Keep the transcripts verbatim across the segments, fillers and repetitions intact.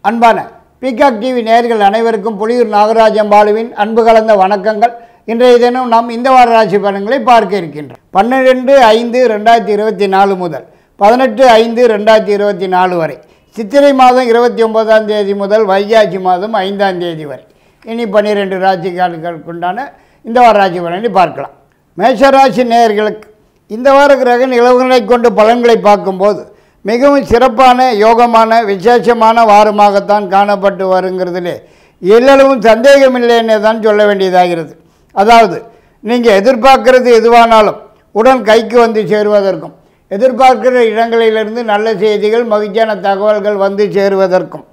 அன்பான peacock TV நேயர்கள் அனைவருக்கும் புலியூர் நாகராஜன் பாலுவின் அன்பு கலந்த வணக்கங்கள். இன்றைய தினம் நாம் இந்த வார ராசி பலன்களை பார்க்க இருக்கின்றோம். பன்னிரெண்டு ஐந்து ரெண்டாயிரத்தி இருபத்தி நாலு முதல் பதினெட்டு ஐந்து ரெண்டாயிரத்தி இருபத்தி நாலு வரை, சித்திரை மாதம் இருபத்தி ஒன்பதாம் தேதி முதல் வைகாசி மாதம் ஐந்தாம் தேதி வரை, இனி பன்னிரெண்டு ராசிகளுக்குண்டான இந்த வார ராசி பலனை பார்க்கலாம். மேஷராசி நேயர்களுக்கு இந்த வார கிரக நிலவுகளை கொண்டு பலன்களை பார்க்கும்போது மிகவும் சிறப்பான யோகமான விசேஷமான வாரமாகத்தான் காணப்பட்டு வருங்கிறதுலே எல்லளவும் சந்தேகமில்லைன்னு தான் சொல்ல வேண்டியதாகிறது. அதாவது நீங்கள் எதிர்பார்க்கிறது எதுவானாலும் உடன் கைக்கு வந்து சேருவதற்கும், எதிர்பார்க்கிற இடங்களிலிருந்து நல்ல செய்திகள் மகிழ்ச்சியான தகவல்கள் வந்து சேருவதற்கும்,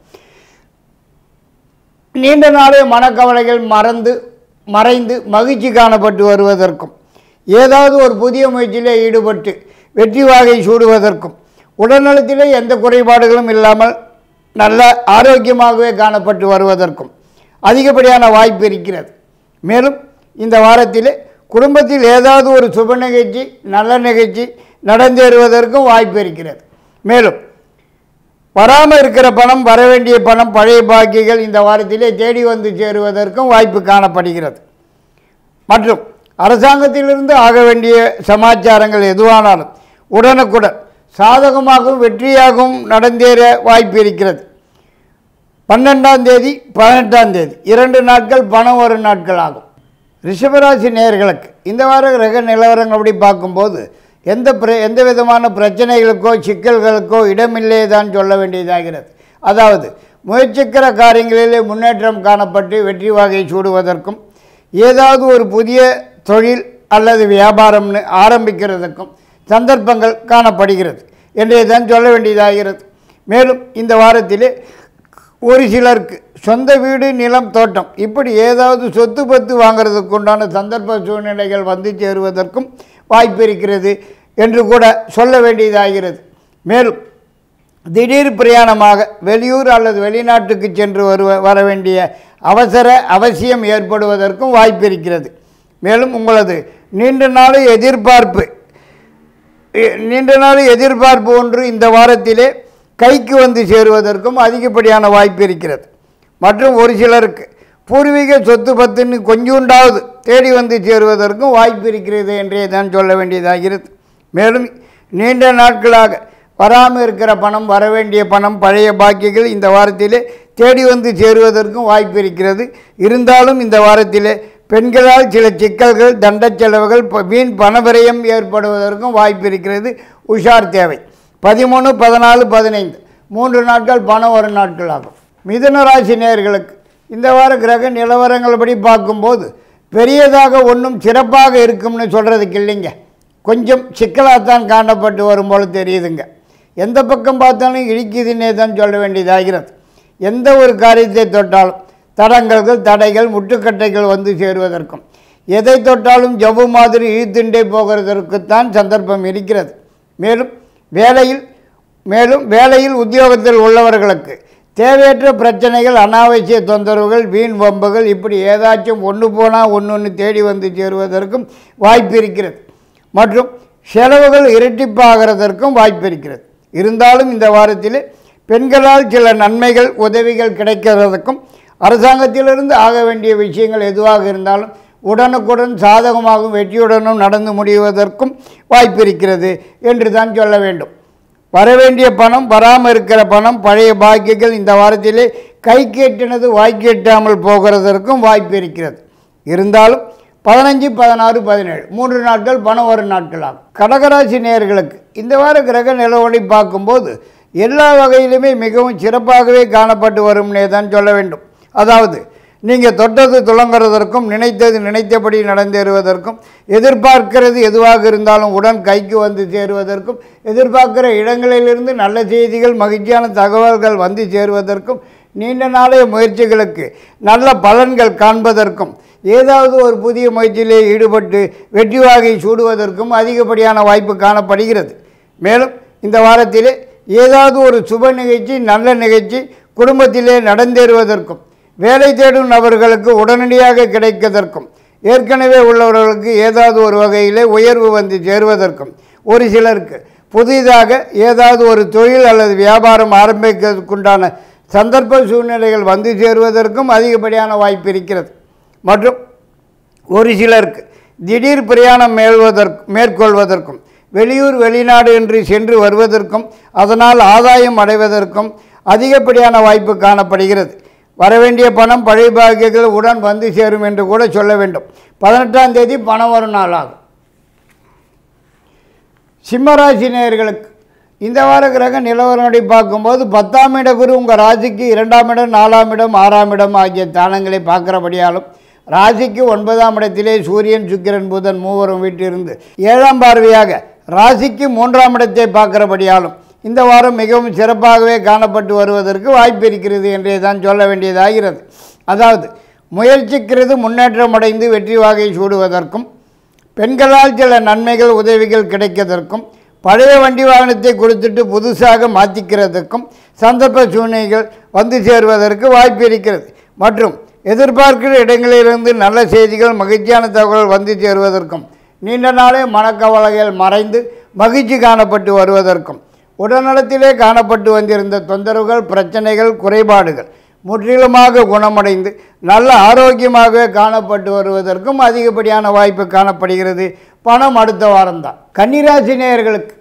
நீண்ட நாளே மனக்கவலைகள் மறந்து மறைந்து மகிழ்ச்சி காணப்பட்டு வருவதற்கும், ஏதாவது ஒரு புதிய முயற்சியிலே ஈடுபட்டு வெற்றி வாகை சூடுவதற்கும், உடல்நலத்திலே எந்த குறைபாடுகளும் இல்லாமல் நல்ல ஆரோக்கியமாகவே காணப்பட்டு வருவதற்கும் அதிகப்படியான வாய்ப்பு இருக்கிறது. மேலும் இந்த வாரத்திலே குடும்பத்தில் ஏதாவது ஒரு சுப நிகழ்ச்சி நல்ல நிகழ்ச்சி நடந்தேறுவதற்கும் வாய்ப்பு இருக்கிறது. மேலும் வராமல் இருக்கிற பணம், வரவேண்டிய பணம், பழைய பாக்கிகள் இந்த வாரத்திலே தேடி வந்து சேருவதற்கும் வாய்ப்பு காணப்படுகிறது. மற்றும் அரசாங்கத்திலிருந்து ஆக வேண்டிய சமாச்சாரங்கள் எதுவானாலும் உடனுக்குடன் சாதகமாகவும் வெற்றியாகவும் நடந்தேற வாய்ப்பு இருக்கிறது. பன்னெண்டாம் தேதி பதினெட்டாம் தேதி இரண்டு நாட்கள் பணம் வரும் நாட்கள் ஆகும். ரிஷபராசி நேயர்களுக்கு இந்த வார கிரக நிலவரங்கள் அப்படி பார்க்கும்போது எந்த பிர எந்த விதமான பிரச்சனைகளுக்கோ சிக்கல்களுக்கோ இடமில்லே தான் சொல்ல வேண்டியதாகிறது. அதாவது முயற்சிக்கிற காரியங்களிலே முன்னேற்றம் காணப்பட்டு வெற்றி வாகை சூடுவதற்கும், ஏதாவது ஒரு புதிய தொழில் அல்லது வியாபாரம்னு ஆரம்பிக்கிறதுக்கும் சந்தர்ப்பங்கள் காணப்படுகிறது என்றே தான் சொல்ல வேண்டியதாகிறது. மேலும் இந்த வாரத்திலே ஒரு சிலருக்கு சொந்த வீடு, நிலம், தோட்டம் இப்படி ஏதாவது சொத்து பத்து வாங்கிறதுக்கு உண்டான சந்தர்ப்ப சூழ்நிலைகள் வந்து சேருவதற்கும் வாய்ப்பு இருக்கிறது என்று கூட சொல்ல வேண்டியதாகிறது. மேலும் திடீர் பிரயாணமாக வெளியூர் அல்லது வெளிநாட்டுக்கு சென்று வருவ வர வேண்டிய அவசர அவசியம் ஏற்படுவதற்கும் வாய்ப்பு இருக்கிறது. மேலும் உங்களது நீண்ட நாள் எதிர்பார்ப்பு நீண்ட நாள் எதிர்பார்ப்பு ஒன்று இந்த வாரத்திலே கைக்கு வந்து சேருவதற்கும் அதிகப்படியான வாய்ப்பு இருக்கிறது. மற்றும் ஒரு சிலருக்கு பூர்வீக சொத்து பத்துன்னு கொஞ்சூண்டாவது தேடி வந்து சேருவதற்கும் வாய்ப்பு இருக்கிறது என்றே தான் சொல்ல வேண்டியதாகிறது. மேலும் நீண்ட நாட்களாக வராமல் இருக்கிற பணம், வரவேண்டிய பணம், பழைய பாக்கிகள் இந்த வாரத்திலே தேடி வந்து சேருவதற்கும் வாய்ப்பு இருக்கிறது. இருந்தாலும் இந்த வாரத்திலே பெண்களால் சில சிக்கல்கள், தண்ட செலவுகள், வீண் பணவிரயம் ஏற்படுவதற்கும் வாய்ப்பு இருக்கிறது. உஷார் தேவை. பதிமூணு பதினாலு பதினைந்து மூன்று நாட்கள் பணம் ஒரு நாட்கள் ஆகும். மிதுன ராசி நேயர்களுக்கு இந்த வார கிரக நிலவரங்கள்படி பார்க்கும்போது பெரியதாக ஒன்றும் சிறப்பாக இருக்கும்னு சொல்கிறதுக்கு இல்லைங்க. கொஞ்சம் சிக்கலாகத்தான் காணப்பட்டு வரும்போது தெரியுதுங்க. எந்த பக்கம் பார்த்தாலும் இடிக்குதுன்னே தான் சொல்ல வேண்டியதாகிறது. எந்த ஒரு காரியத்தை தொட்டாலும் தடங்கல்கள், தடைகள், முட்டுக்கட்டைகள் வந்து சேருவதற்கும், எதை தொட்டாலும் ஜவ்வு மாதிரி இழுத்துண்டே போகிறதற்குத்தான் சந்தர்ப்பம் இருக்கிறது. மேலும் வேலையில் மேலும் வேலையில் உத்தியோகத்தில் உள்ளவர்களுக்கு தேவையற்ற பிரச்சனைகள், அனாவசிய தொந்தரவுகள், வீண் வம்புகள் இப்படி ஏதாச்சும் ஒன்று போனால் ஒன்று ஒன்று தேடி வந்து சேருவதற்கும் வாய்ப்பு இருக்கிறது. மற்றும் செலவுகள் இரட்டிப்பாகிறதற்கும் வாய்ப்பு இருக்கிறது. இருந்தாலும் இந்த வாரத்தில் பெண்களால் சில நன்மைகள், உதவிகள் கிடைக்கிறதுக்கும், அரசாங்கத்திலிருந்து ஆக வேண்டிய விஷயங்கள் எதுவாக இருந்தாலும் உடனுக்குடன் சாதகமாகவும் வெற்றியுடனும் நடந்து முடிவதற்கும் வாய்ப்பு இருக்கிறது என்று தான் சொல்ல வேண்டும். வரவேண்டிய பணம், வராமல் இருக்கிற பணம், பழைய பாக்கியங்கள் இந்த வாரத்திலே கை கேட்டினது வாய்க்கு எட்டாமல் போகிறதற்கும் வாய்ப்பு இருக்கிறது. இருந்தாலும் பதினஞ்சு பதினாறு பதினேழு மூன்று நாட்கள் பணம் ஒரு நாட்கள் ஆகும். கடகராசி நேயர்களுக்கு இந்த வார கிரக நிலவரை பார்க்கும்போது எல்லா வகையிலுமே மிகவும் சிறப்பாகவே காணப்பட்டு வரும்னே தான் சொல்ல வேண்டும். அதாவது நீங்கள் தொட்டது துளங்குறதற்கும், நினைத்தது நினைத்தபடி நடந்தேறுவதற்கும், எதிர்பார்க்கிறது எதுவாக இருந்தாலும் உடன் கைக்கு வந்து சேருவதற்கும், எதிர்பார்க்கிற இடங்களிலிருந்து நல்ல செய்திகள் மகிழ்ச்சியான தகவல்கள் வந்து சேருவதற்கும், நீண்ட நாளைய முயற்சிகளுக்கு நல்ல பலன்கள் காண்பதற்கும், ஏதாவது ஒரு புதிய முயற்சியிலே ஈடுபட்டு வெற்றி வாகை சூடுவதற்கும் அதிகப்படியான வாய்ப்பு காணப்படுகிறது. மேலும் இந்த வாரத்திலே ஏதாவது ஒரு சுப நிகழ்ச்சி, நல்ல நிகழ்ச்சி குடும்பத்திலே நடந்தேறுவதற்கும், வேலை தேடும் நபர்களுக்கு உடனடியாக கிடைப்பதற்கும், ஏற்கனவே உள்ளவர்களுக்கு ஏதாவது ஒரு வகையிலே உயர்வு வந்து சேருவதற்கும், ஒரு சிலருக்கு புதிதாக ஏதாவது ஒரு தொழில் அல்லது வியாபாரம் ஆரம்பிக்கிறதுக்குண்டான சந்தர்ப்ப சூழ்நிலைகள் வந்து சேருவதற்கும் அதிகப்படியான வாய்ப்பு இருக்கிறது. மற்றும் ஒரு சிலருக்கு திடீர் பிரயாணம் மேல்வதற்கு மேற்கொள்வதற்கும் வெளியூர் வெளிநாடு என்று சென்று வருவதற்கும் அதனால் ஆதாயம் அடைவதற்கும் அதிகப்படியான வாய்ப்பு காணப்படுகிறது. வரவேண்டிய பணம் பழைய பாக்கியங்கள் உடன் வந்து சேரும் என்று கூட சொல்ல வேண்டும். பதினெட்டாம் தேதி பணம் வரும் நாளாகும். சிம்மராசி நேயர்களுக்கு இந்த வார கிரக நிலவரங்களை பார்க்கும்போது பத்தாம் இட குரு உங்கள் ராசிக்கு இரண்டாம் இடம் நாலாம் இடம் ஆறாம் இடம் ஆகிய தானங்களை பார்க்கிறபடியாலும் ராசிக்கு ஒன்பதாம் இடத்திலே சூரியன் சுக்கிரன் புதன் மூவரும் வீட்டிலிருந்து ஏழாம் பார்வையாக ராசிக்கு மூன்றாம் இடத்தை பார்க்கிறபடியாலும் இந்த வாரம் மிகவும் சிறப்பாகவே காணப்பட்டு வருவதற்கு வாய்ப்பு இருக்கிறது என்றே தான் சொல்ல வேண்டியதாகிறது. அதாவது முயற்சிக்கிறது முன்னேற்றம் அடைந்து வெற்றி வாகை சூடுவதற்கும் பெண்களால் சில நன்மைகள் உதவிகள் கிடைப்பதற்கும் பழைய வண்டி வாகனத்தை கொடுத்துட்டு புதுசாக மாற்றிக்கிறதுக்கும் சந்தர்ப்ப சூழ்நிலைகள் வந்து சேருவதற்கு வாய்ப்பு இருக்கிறது. மற்றும் எதிர்பார்க்கிற இடங்களிலிருந்து நல்ல செய்திகள் மகிழ்ச்சியான தகவல்கள் வந்து சேருவதற்கும் நீண்ட நாளே மனக்கவலைகள் மறைந்து மகிழ்ச்சி காணப்பட்டு வருவதற்கும் உடல்நலத்திலே காணப்பட்டு வந்திருந்த தொந்தரவுகள் பிரச்சனைகள் குறைபாடுகள் முற்றிலுமாக குணமடைந்து நல்ல ஆரோக்கியமாக காணப்பட்டு வருவதற்கும் அதிகப்படியான வாய்ப்பு காணப்படுகிறது. பணம் அடுத்த வாரம்தான். கன்னிராசி நேயர்களுக்கு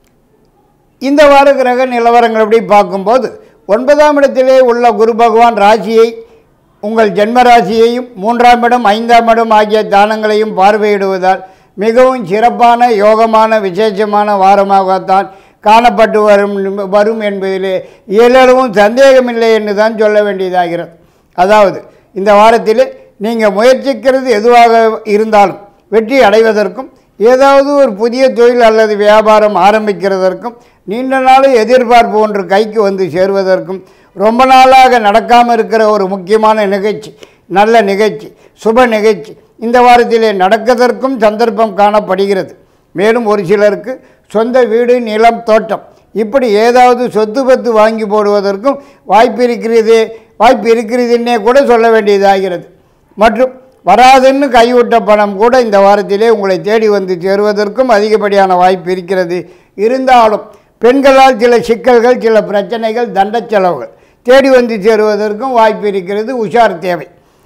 இந்த வார கிரக நிலவரங்கள் எப்படி பார்க்கும்போது ஒன்பதாம் இடத்திலே உள்ள குரு பகவான் ராசியை உங்கள் ஜென்ம ராசியையும் மூன்றாம் இடம் ஐந்தாம் இடம் ஆகிய தானங்களையும் பார்வையிடுவதால் மிகவும் சிறப்பான யோகமான விசேஷமான வாரமாகத்தான் காணப்பட்டு வரும் வரும் என்பதிலே ஏழளவும் சந்தேகமில்லை என்று தான் சொல்ல வேண்டியதாகிறது. அதாவது இந்த வாரத்தில் நீங்கள் முயற்சிக்கிறது எதுவாக இருந்தாலும் வெற்றி அடைவதற்கும் ஏதாவது ஒரு புதிய தொழில் அல்லது வியாபாரம் ஆரம்பிக்கிறதற்கும் நீண்ட நாள் எதிர்பார்ப்பு ஒன்று கைக்கு வந்து சேருவதற்கும் ரொம்ப நாளாக நடக்காமல் இருக்கிற ஒரு முக்கியமான நிகழ்ச்சி நல்ல நிகழ்ச்சி சுப நிகழ்ச்சி இந்த வாரத்திலே நடப்பதற்கும் சந்தர்ப்பம் காணப்படுகிறது. மேலும் ஒரு சிலருக்கு சொந்த வீடு நிலம் தோட்டம் இப்படி ஏதாவது சொத்து பத்து வாங்கி போடுவதற்கும் வாய்ப்பு இருக்கிறது வாய்ப்பு இருக்கிறதுன்னே கூட சொல்ல வேண்டியதாகிறது. மற்றும் வராதுன்னு கைவிட்ட பணம் கூட இந்த வாரத்திலே உங்களை தேடி வந்து சேருவதற்கும் அதிகப்படியான வாய்ப்பு இருக்கிறது. இருந்தாலும் பெண்களால் சில சிக்கல்கள் சில பிரச்சனைகள் தண்ட செலவுகள் தேடி வந்து சேருவதற்கும் வாய்ப்பு இருக்கிறது. உஷார் தேவை.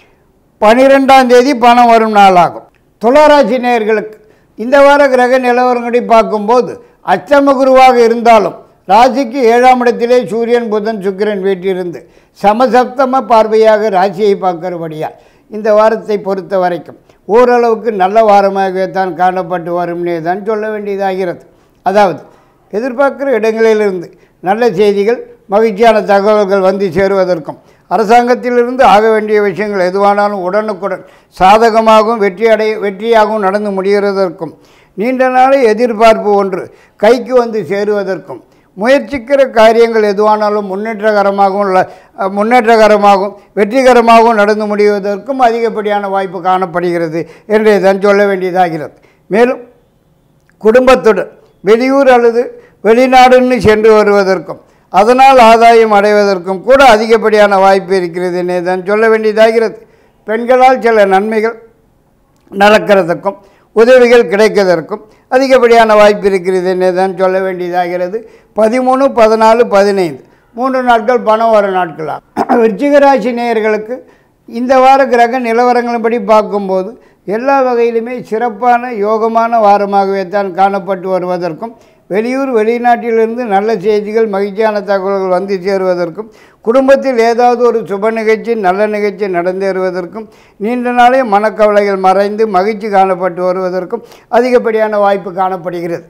பனிரெண்டாம் தேதி பணம் வரும் நாளாகும். துளாராசி நேயர்களுக்கு இந்த வார கிரக நிலவரங்களை பார்க்கும்போது அஷ்டம குருவாக இருந்தாலும் ராசிக்கு ஏழாம் இடத்திலே சூரியன் புதன் சுக்கிரன் வீட்டிலிருந்து சமசப்தம பார்வையாக ராசியை பார்க்கிறபடியால் இந்த வாரத்தை பொறுத்த வரைக்கும் ஓரளவுக்கு நல்ல வாரமாகவே தான் காணப்பட்டு வரும்னே தான் சொல்ல வேண்டியதாகிறது. அதாவது எதிர்பார்க்கிற இடங்களிலிருந்து நல்ல செய்திகள் மகிழ்ச்சியான தகவல்கள் வந்து சேருவதற்கும் அரசாங்கத்திலிருந்து ஆக வேண்டிய விஷயங்கள் எதுவானாலும் உடனுக்குடன் சாதகமாகவும் வெற்றி அடை வெற்றியாகவும் நடந்து முடிகிறதற்கும் நீண்ட நாளை எதிர்பார்ப்பு ஒன்று கைக்கு வந்து சேருவதற்கும் முயற்சிக்கிற காரியங்கள் எதுவானாலும் முன்னேற்றகரமாகவும் முன்னேற்றகரமாகவும் வெற்றிகரமாகவும் நடந்து முடிவதற்கும் அதிகப்படியான வாய்ப்பு காணப்படுகிறது என்றே தான் சொல்ல வேண்டியதாகிறது. மேலும் குடும்பத்துடன் வெளியூர் அல்லது வெளிநாடுன்னு சென்று வருவதற்கும் அதனால் ஆதாயம் அடைவதற்கும் கூட அதிகப்படியான வாய்ப்பு இருக்கிறது என்னே தான் சொல்ல வேண்டியதாகிறது. பெண்களால் சில நன்மைகள் நடக்கிறதுக்கும் உதவிகள் கிடைக்கிறதற்கும் அதிகப்படியான வாய்ப்பு இருக்கிறது என்னே தான் சொல்ல வேண்டியதாகிறது. பதிமூணு பதினாலு பதினைந்து மூன்று நாட்கள் பணம் வர நாட்களாக விருச்சிக ராசி நேயர்களுக்கு இந்த வார கிரக நிலவரங்களின்படி பார்க்கும்போது எல்லா வகையிலுமே சிறப்பான யோகமான வாரமாகவே தான் காணப்பட்டு வருவதற்கும் வெளியூர் வெளிநாட்டிலிருந்து நல்ல செய்திகள் மகிழ்ச்சியான தகவல்கள் வந்து சேருவதற்கும் குடும்பத்தில் ஏதாவது ஒரு சுப நிகழ்ச்சி நல்ல நிகழ்ச்சி நடந்தேறுவதற்கும் நீண்ட நாளே மனக்கவலைகள் மறைந்து மகிழ்ச்சி காணப்பட்டு வருவதற்கும் அதிகப்படியான வாய்ப்பு காணப்படுகிறது.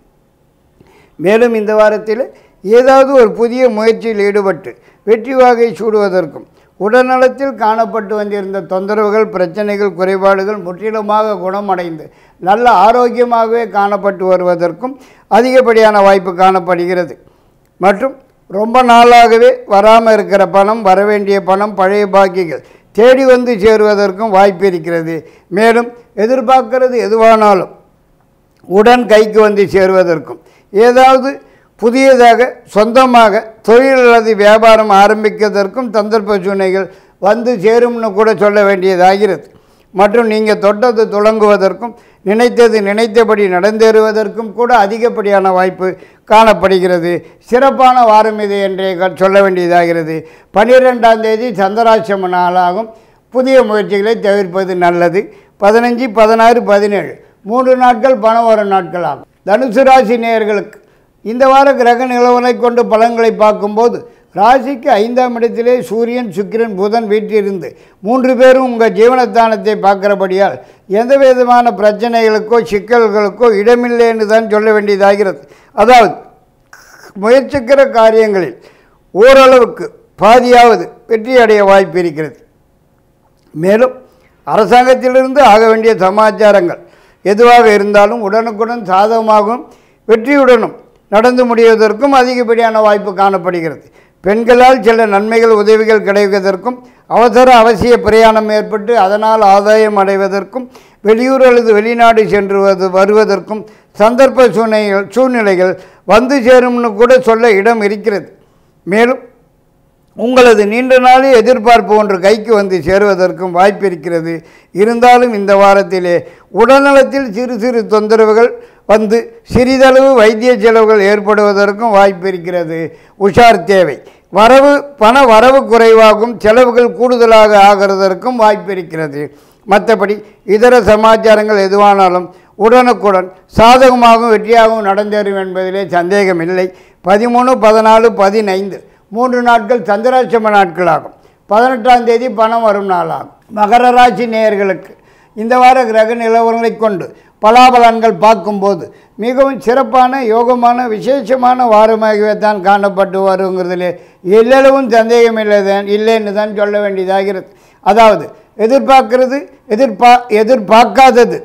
மேலும் இந்த வாரத்தில் ஏதாவது ஒரு புதிய முயற்சியில் ஈடுபட்டு வெற்றி வாகை சூடுவதற்கும் உடல்நலத்தில் காணப்பட்டு வந்திருந்த தொந்தரவுகள் பிரச்சனைகள் குறைபாடுகள் முற்றிலுமாக குணமடைந்து நல்ல ஆரோக்கியமாகவே காணப்பட்டு வருவதற்கும் அதிகப்படியான வாய்ப்பு காணப்படுகிறது. மற்றும் ரொம்ப நாளாகவே வராமல் இருக்கிற பணம் வரவேண்டிய பணம் பழைய பாக்கிகள் தேடி வந்து சேருவதற்கும் வாய்ப்பு இருக்கிறது. மேலும் எதிர்பார்க்கிறது எதுவானாலும் உடன் கைக்கு வந்து சேருவதற்கும் ஏதாவது புதியதாக சொந்தமாக தொழில் அல்லது வியாபாரம் ஆரம்பிப்பதற்கும் சந்தர்ப்ப சூழ்நிலைகள் வந்து சேரும்னு கூட சொல்ல வேண்டியதாகிறது. மற்றும் நீங்கள் தொட்டது துளங்குவதற்கும் நினைத்தது நினைத்தபடி நடந்தேறுவதற்கும் கூட அதிகப்படியான வாய்ப்பு காணப்படுகிறது. சிறப்பான வாரம் இது என்றே சொல்ல வேண்டியதாகிறது. பன்னிரெண்டாம் தேதி சந்திராஷ்டம நாளாகும். புதிய முயற்சிகளை தவிர்ப்பது நல்லது. பதினஞ்சு பதினாறு பதினேழு மூன்று நாட்கள் பணம் வரும் நாட்கள் ஆகும். தனுசு ராசி நேயர்களுக்கு இந்த வார கிரக நிலவரை கொண்டு பலன்களை பார்க்கும்போது ராசிக்கு ஐந்தாம் இடத்திலே சூரியன் சுக்கிரன் புதன் வீற்றிருந்து மூன்று பேரும் உங்கள் ஜீவனஸ்தானத்தை பார்க்கிறபடியால் எந்த விதமான பிரச்சனைகளுக்கோ சிக்கல்களுக்கோ இடமில்லை என்று தான் சொல்ல வேண்டியதாகிறது. அதாவது முயற்சிக்கிற காரியங்களில் ஓரளவுக்கு பாதியாவது வெற்றி அடைய வாய்ப்பு இருக்கிறது. மேலும் அரசாங்கத்திலிருந்து ஆக வேண்டிய சமாச்சாரங்கள் எதுவாக இருந்தாலும் உடனுக்குடன் சாதகமாகவும் வெற்றியுடனும் நடந்து முடிவதற்கும் அதிகப்படியான வாய்ப்பு காணப்படுகிறது. பெண்களால் சில நன்மைகள் உதவிகள் கிடைப்பதற்கும் அவசர அவசிய பிரயாணம் ஏற்பட்டு அதனால் ஆதாயம் அடைவதற்கும் வெளியூர் அல்லது வெளிநாடு சென்று வருவதற்கும் சந்தர்ப்ப சூழ்நிலைகள் சூழ்நிலைகள் வந்து சேரும்னு கூட சொல்ல இடம் இருக்கிறது. மேலும் உங்களது நீண்ட நாளே எதிர்பார்ப்பு ஒன்று கைக்கு வந்து சேருவதற்கும் வாய்ப்பு இருக்கிறது. இருந்தாலும் இந்த வாரத்திலே உடல்நலத்தில் சிறு சிறு தொந்தரவுகள் வந்து சிறிதளவு வைத்திய செலவுகள் ஏற்படுவதற்கும் வாய்ப்பு இருக்கிறது. உஷார் தேவை. வரவு பண வரவு குறைவாகும், செலவுகள் கூடுதலாக ஆகிறதற்கும் வாய்ப்பு இருக்கிறது. மற்றபடி இதர சமாச்சாரங்கள் எதுவானாலும் உடனுக்குடன் சாதகமாகவும் வெற்றியாகவும் நடந்தேறும் என்பதிலே சந்தேகம் இல்லை. பதிமூணு பதினாலு பதினைந்து மூன்று நாட்கள் சந்திராஷ்டம நாட்களாகும். பதினெட்டாம் தேதி பணம் வரும் நாளாகும். மகர ராசி நேயர்களுக்கு இந்த வார கிரக நிலவரங்களை கொண்டு பலாபலன்கள் பார்க்கும்போது மிகவும் சிறப்பான யோகமான விசேஷமான வாரமாகவே தான் காணப்பட்டு வருங்கிறதுலே எல்லளவும் சந்தேகம் இல்லை தான் இல்லைன்னு தான் சொல்ல வேண்டியதாகிறது. அதாவது எதிர்பார்க்கிறது எதிர்பா எதிர்பார்க்காதது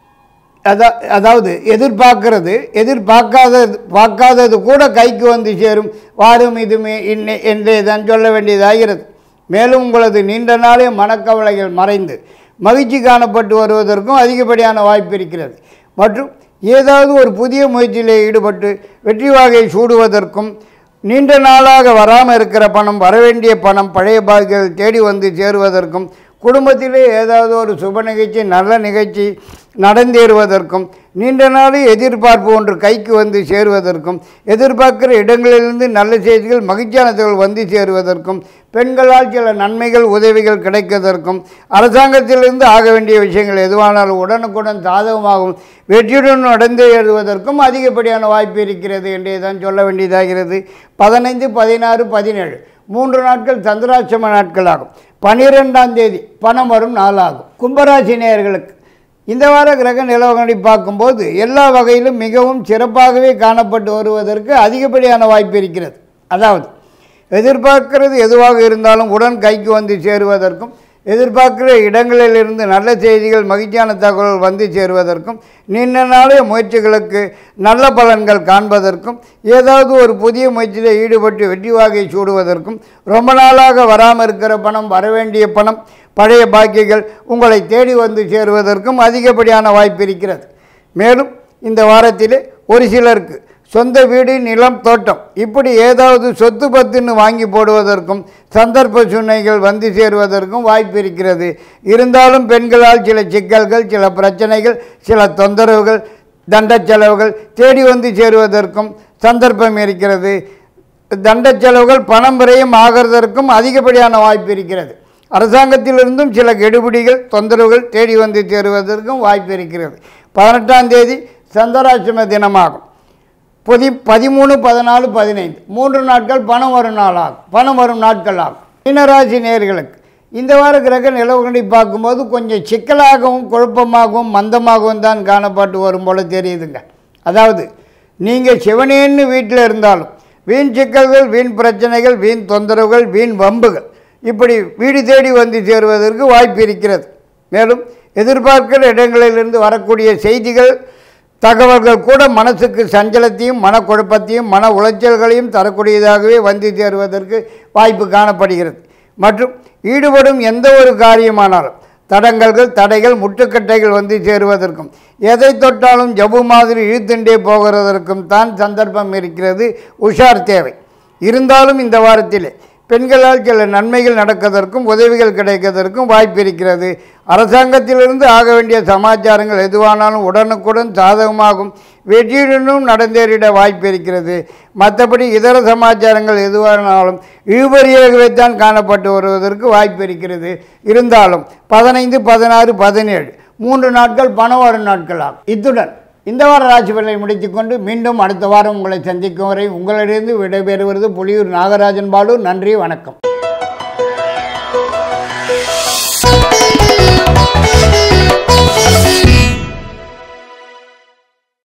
அதா அதாவது எதிர்பார்க்கறது எதிர்பார்க்காதது பார்க்காதது கூட கைக்கு வந்து சேரும் வாரும் இதுமே இன்னே என்றே தான் சொல்ல வேண்டியதாகிறது. மேலும் உங்களது நீண்ட நாளே மனக்கவலைகள் மறைந்து மகிழ்ச்சி காணப்பட்டு வருவதற்கும் அதிகப்படியான வாய்ப்பு இருக்கிறது. மற்றும் ஏதாவது ஒரு புதிய முயற்சியிலே ஈடுபட்டு வெற்றி வாகை சூடுவதற்கும் நீண்ட நாளாக வராமல் இருக்கிற பணம் வரவேண்டிய பணம் பழைய பாக்கிகள் தேடி வந்து சேருவதற்கும் குடும்பத்திலே ஏதாவது ஒரு சுப நிகழ்ச்சி நல்ல நிகழ்ச்சி நடந்தேறுவதற்கும் நீண்ட நாளே எதிர்பார்ப்பு ஒன்று கைக்கு வந்து சேருவதற்கும் எதிர்பார்க்கிற இடங்களிலிருந்து நல்ல செய்திகள் மகிழ்ச்சியான தகவல் வந்து சேருவதற்கும் பெண்களால் சில நன்மைகள் உதவிகள் கிடைப்பதற்கும் அரசாங்கத்திலிருந்து ஆக வேண்டிய விஷயங்கள் எதுவானாலும் உடனுக்குடன் சாதகமாகவும் வெற்றியுடன் நடந்து ஏறுவதற்கும் அதிகப்படியான வாய்ப்பு இருக்கிறது என்றே தான் சொல்ல வேண்டியதாகிறது. பதினைந்து பதினாறு பதினேழு மூன்று நாட்கள் சந்திராஷ்டம நாட்களாகும். பனிரெண்டாம் தேதி பணம் வரும் நாளாகும். கும்பராசி நேயர்களுக்கு இந்த வார கிரக நிலவரங்களை பார்க்கும்போது எல்லா வகையிலும் மிகவும் சிறப்பாகவே காணப்பட்டு வருவதற்கு அதிகப்படியான வாய்ப்பு இருக்கிறது. அதாவது எதிர்பார்க்கிறது எதுவாக இருந்தாலும் உடன் கைக்கு வந்து சேருவதற்கும் எதிர்பார்க்கிற இடங்களிலிருந்து நல்ல செய்திகள் மகிழ்ச்சியான தகவல்கள் வந்து சேருவதற்கும் நீண்ட நாளைய முயற்சிகளுக்கு நல்ல பலன்கள் காண்பதற்கும் ஏதாவது ஒரு புதிய முயற்சியில் ஈடுபட்டு வெற்றி வாகை சூடுவதற்கும் ரொம்ப நாளாக வராமல் இருக்கிற பணம் வரவேண்டிய பணம் பழைய பாக்கிகள் உங்களை தேடி வந்து சேருவதற்கும் அதிகப்படியான வாய்ப்பு இருக்கிறது. மேலும் இந்த வாரத்திலே ஒரு சிலருக்கு சொந்த வீடு நிலம் தோட்டம் இப்படி ஏதாவது சொத்து பத்துன்னு வாங்கி போடுவதற்கும் சந்தர்ப்ப சூழ்நிலைகள் வந்து சேருவதற்கும் வாய்ப்பு இருக்கிறது. இருந்தாலும் பெண்களால் சில சிக்கல்கள் சில பிரச்சனைகள் சில தொந்தரவுகள் தண்ட செலவுகள் தேடி வந்து சேருவதற்கும் சந்தர்ப்பம் இருக்கிறது. தண்ட செலவுகள் பணம் விரயம் ஆகிறதற்கும் அதிகப்படியான வாய்ப்பு இருக்கிறது. அரசாங்கத்திலிருந்தும் சில கெடுபிடிகள் தொந்தரவுகள் தேடி வந்து சேருவதற்கும் வாய்ப்பு இருக்கிறது. பதினெட்டாம் தேதி சந்திராஷ்டம தினமாகும். பொதி பதிமூணு பதினாலு பதினைந்து மூன்று நாட்கள் பணம் வரும் நாளாகும் பணம் வரும் நாட்கள் ஆகும். மீனராசி நேயர்களுக்கு இந்த வார கிரக நிலவுகளை பார்க்கும்போது கொஞ்சம் சிக்கலாகவும் குழப்பமாகவும் மந்தமாகவும் தான் காணப்பட்டு வரும் போல தெரியுதுங்க. அதாவது நீங்கள் சிவனேன்னு வீட்டில் இருந்தாலும் வீண் சிக்கல்கள் வீண் பிரச்சனைகள் வீண் தொந்தரவுகள் வீண் வம்புகள் இப்படி வீடு தேடி வந்து சேருவதற்கு வாய்ப்பு இருக்கிறது. மேலும் எதிர்பார்க்கிற இடங்களிலிருந்து வரக்கூடிய செய்திகள் தகவல்கள் கூட மனசுக்கு சஞ்சலத்தையும் மனக்குழப்பத்தையும் மன உளைச்சல்களையும் தரக்கூடியதாகவே வந்து சேருவதற்கு வாய்ப்பு காணப்படுகிறது. மற்றும் ஈடுபடும் எந்த ஒரு காரியமானாலும் தடங்கல்கள் தடைகள் முட்டுக்கட்டைகள் வந்து சேருவதற்கும் எதை தொட்டாலும் ஜவ்வு மாதிரி இழுத்துண்டே போகிறதற்கும் தான் சந்தர்ப்பம் இருக்கிறது. உஷார் தேவை. இருந்தாலும் இந்த வாரத்திலே பெண்களால் சில நன்மைகள் நடப்பதற்கும் உதவிகள் கிடைப்பதற்கும் வாய்ப்பு இருக்கிறது. அரசாங்கத்திலிருந்து ஆக வேண்டிய சமாச்சாரங்கள் எதுவானாலும் உடனுக்குடன் சாதகமாகும் வெற்றியுடனும் நடந்தேறிட வாய்ப்பு இருக்கிறது. மற்றபடி இதர சமாச்சாரங்கள் எதுவானாலும் இழுபறியாகவேத்தான் காணப்பட்டு வருவதற்கு வாய்ப்பு இருக்கிறது. இருந்தாலும் பதினைந்து பதினாறு பதினேழு மூன்று நாட்கள் பண வரும் நாட்களாகும். இத்துடன் இந்த வார ராசி பலனை முடித்துக்கொண்டு மீண்டும் அடுத்த வாரம் உங்களை சந்திக்கும் வரை உங்களிடந்து விடைபெறுவது புலியூர் நாகராஜன் பாலு. நன்றி, வணக்கம்.